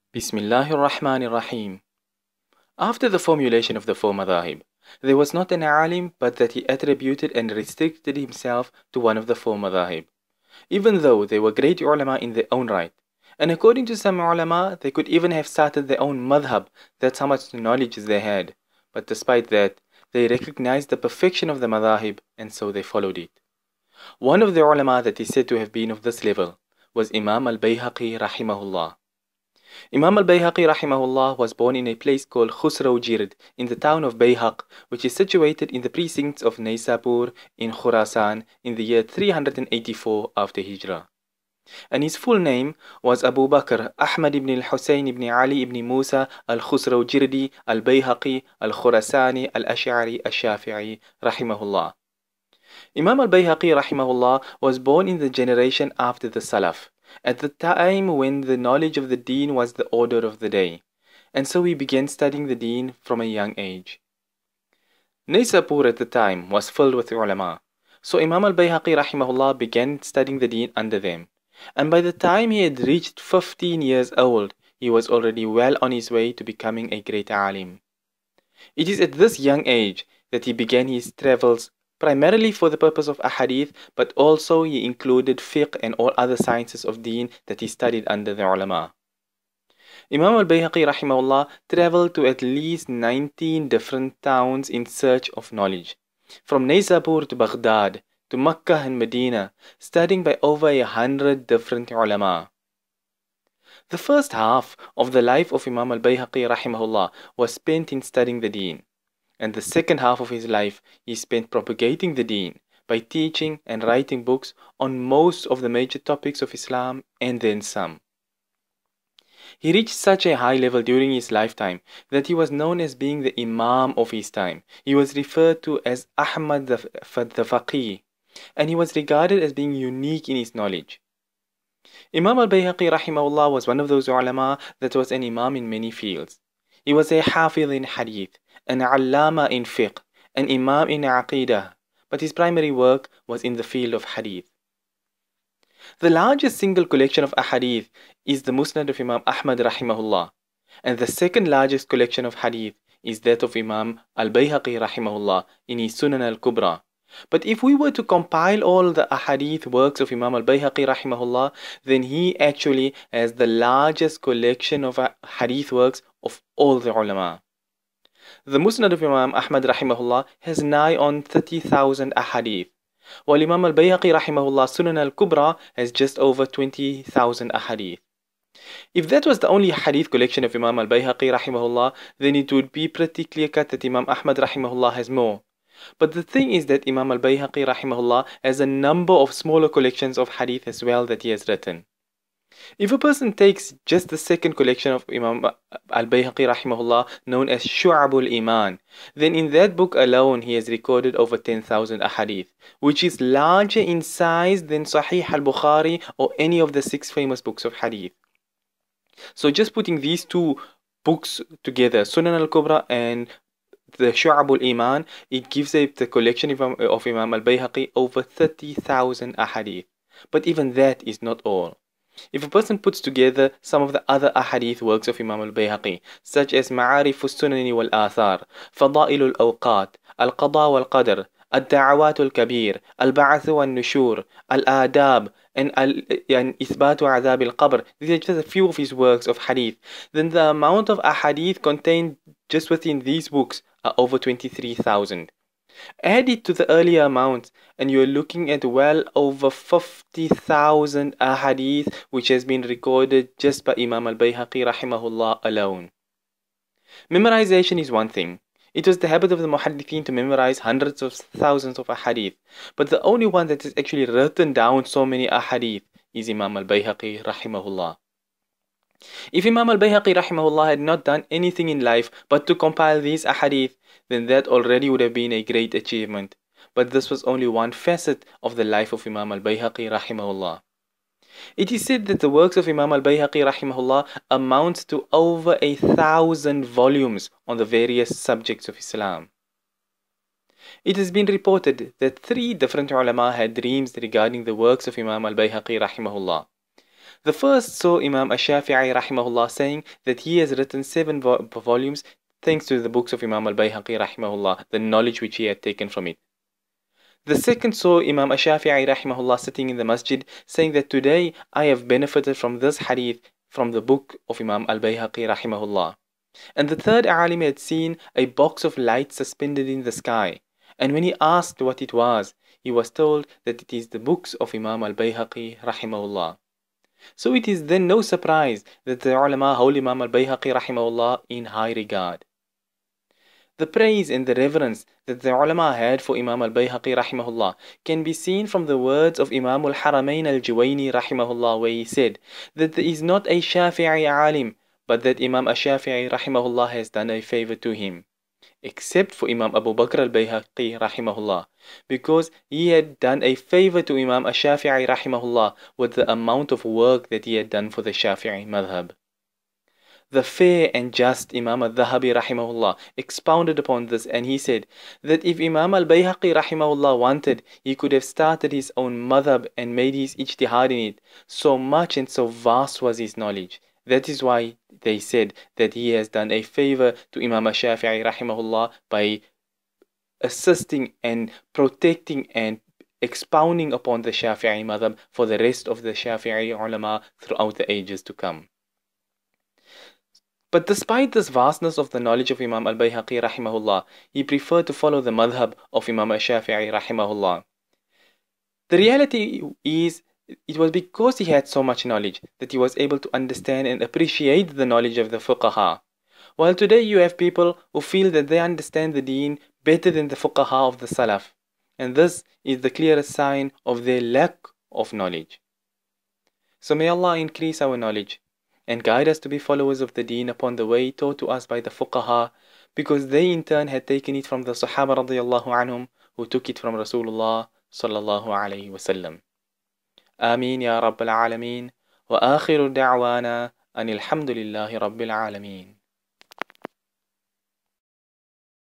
Bismillahir Rahmanir Rahim. After the formulation of the four madhahib, there was not an alim but that he attributed and restricted himself to one of the four madhahib, even though they were great ulama in their own right. And according to some ulama, they could even have started their own madhab, that's how much knowledge they had. But despite that, they recognized the perfection of the madhahib, and so they followed it. One of the ulama that is said to have been of this level was Imam al-Bayhaqi rahimahullah. Imam al-Bayhaqi rahimahullah was born in a place called Khusraw Jird in the town of Bayhaq, which is situated in the precincts of Naysapur in Khurasan in the year 384 after Hijrah. And his full name was Abu Bakr Ahmad ibn al-Husayn ibn Ali ibn Musa al-Khusraw Jirdi al-Bayhaqi al-Khurasani al-Ash'ari al-Shafi'i rahimahullah. Imam al-Bayhaqi rahimahullah was born in the generation after the Salaf, at the time when the knowledge of the deen was the order of the day, and so he began studying the deen from a young age. Naysapur at the time was filled with ulama, so Imam al-Bayhaqi rahimahullah began studying the deen under them, and by the time he had reached 15 years old, he was already well on his way to becoming a great alim. It is at this young age that he began his travels primarily for the purpose of ahadith, but also he included fiqh and all other sciences of deen that he studied under the ulama. Imam al-Bayhaqi rahimahullah traveled to at least 19 different towns in search of knowledge, from Naysapur to Baghdad, to Makkah and Medina, studying by over 100 different ulama. The first half of the life of Imam al-Bayhaqi rahimahullah was spent in studying the deen, and the second half of his life he spent propagating the deen by teaching and writing books on most of the major topics of Islam and then some. He reached such a high level during his lifetime that he was known as being the Imam of his time. He was referred to as Ahmad the Faqih, and he was regarded as being unique in his knowledge. Imam al-Bayhaqi rahimahullah was one of those ulama that was an imam in many fields. He was a hafiz in hadith, an allama in fiqh, an imam in aqidah, but his primary work was in the field of hadith. The largest single collection of ahadith is the Musnad of Imam Ahmad rahimahullah, and the second largest collection of hadith is that of Imam al-Bayhaqi rahimahullah in his Sunan al-Kubra. But if we were to compile all the ahadith works of Imam al-Bayhaqi rahimahullah, then he actually has the largest collection of hadith works of all the ulama. The Musnad of Imam Ahmad rahimahullah has nigh on 30,000 ahadith, while Imam al-Bayhaqi rahimahullah Sunan al-Kubra has just over 20,000 ahadith. If that was the only hadith collection of Imam al-Bayhaqi rahimahullah, then it would be pretty clear cut that Imam Ahmad rahimahullah has more. But the thing is that Imam al-Bayhaqi rahimahullah has a number of smaller collections of hadith as well that he has written. If a person takes just the second collection of Imam al-Bayhaqi rahimahullah known as Shu'abul Iman, then in that book alone he has recorded over 10,000 ahadith, which is larger in size than Sahih al-Bukhari or any of the 6 famous books of hadith. So just putting these two books together, Sunan al-Kubra and the Shu'abul Iman, it gives the collection of Imam al-Bayhaqi over 30,000 ahadith. But even that is not all. If a person puts together some of the other ahadith works of Imam al-Bayhaqi, such as Ma'arif al-Sunani wal-Athar, Fada'il al-Awqat, Al-Qada wal-Qadr, Al-Da'awat al-Kabir, Al-Ba'ath wal-Nushur, Al-Adab, and Ithbat Azab al-Qabr, these are just a few of his works of hadith, then the amount of ahadith contained just within these books are over 23,000. Add it to the earlier amounts and you're looking at well over 50,000 ahadith which has been recorded just by Imam al-Bayhaqi rahimahullah alone. Memorization is one thing. It was the habit of the muhaddithin to memorize hundreds of thousands of ahadith, but the only one that has actually written down so many ahadith is Imam al-Bayhaqi rahimahullah. If Imam al-Bayhaqi rahimahullah had not done anything in life but to compile these ahadith, then that already would have been a great achievement. But this was only one facet of the life of Imam al-Bayhaqi rahimahullah. It is said that the works of Imam al-Bayhaqi rahimahullah amounts to over 1,000 volumes on the various subjects of Islam. It has been reported that 3 different ulama had dreams regarding the works of Imam al-Bayhaqi rahimahullah. The first saw Imam Ash-Shafi'i rahimahullah saying that he has written 7 volumes thanks to the books of Imam al-Bayhaqi rahimahullah, the knowledge which he had taken from it. The second saw Imam Ash-Shafi'i rahimahullah sitting in the masjid saying that today I have benefited from this hadith from the book of Imam al-Bayhaqi rahimahullah. And the third alim had seen a box of light suspended in the sky, and when he asked what it was, he was told that it is the books of Imam al-Bayhaqi rahimahullah. So it is then no surprise that the ulama hold Imam al-Bayhaqi rahimahullah in high regard. The praise and the reverence that the ulama had for Imam al-Bayhaqi rahimahullah can be seen from the words of Imam al-Haramain al-Juwayni rahimahullah, where he said that there is not a Shafi'i alim but that Imam al-Shafi'i rahimahullah has done a favor to him, except for Imam Abu Bakr al-Bayhaqi rahimahullah, because he had done a favor to Imam al-Shafi'i rahimahullah with the amount of work that he had done for the Shafi'i madhab. The fair and just Imam al-Dhahabi rahimahullah expounded upon this, and he said that if Imam al-Bayhaqi rahimahullah wanted, he could have started his own madhab and made his ijtihad in it. So much and so vast was his knowledge. That is why they said that he has done a favor to Imam al-Shafi'i rahimahullah by assisting and protecting and expounding upon the Shafi'i madhab for the rest of the Shafi'i ulama throughout the ages to come. But despite this vastness of the knowledge of Imam al-Bayhaqi rahimahullah, he preferred to follow the madhab of Imam al-Shafi'i rahimahullah. The reality is, it was because he had so much knowledge that he was able to understand and appreciate the knowledge of the fuqaha. While today you have people who feel that they understand the deen better than the fuqaha of the salaf. And this is the clearest sign of their lack of knowledge. So may Allah increase our knowledge and guide us to be followers of the deen upon the way taught to us by the fuqaha, because they in turn had taken it from the Sahaba radiyallahu anhum, who took it from Rasulullah sallallahu alayhi wasallam. Ameen ya Rabbil Alameen, wa akhiru da'wana anil hamdulillahi Rabbil Alameen.